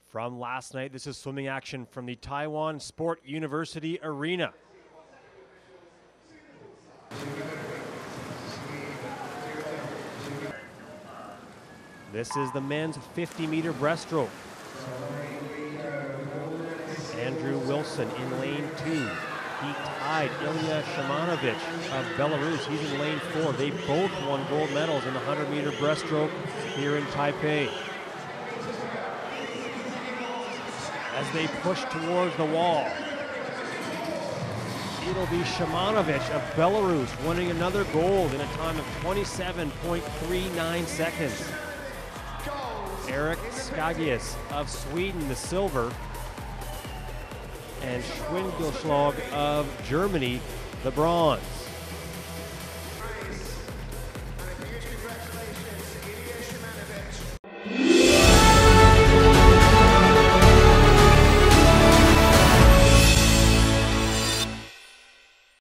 From last night, this is swimming action from the Taiwan Sport University Arena. This is the men's 50-meter breaststroke. Andrew Wilson in lane 2. He tied Ilya Shamanovich of Belarus. He's in lane 4. They both won gold medals in the 100-meter breaststroke here in Taipei. As they push towards the wall, it'll be Shamanovich of Belarus winning another gold in a time of 27.39 seconds. Erik Skagius of Sweden, the silver, and Schwindelschlag of Germany, the bronze.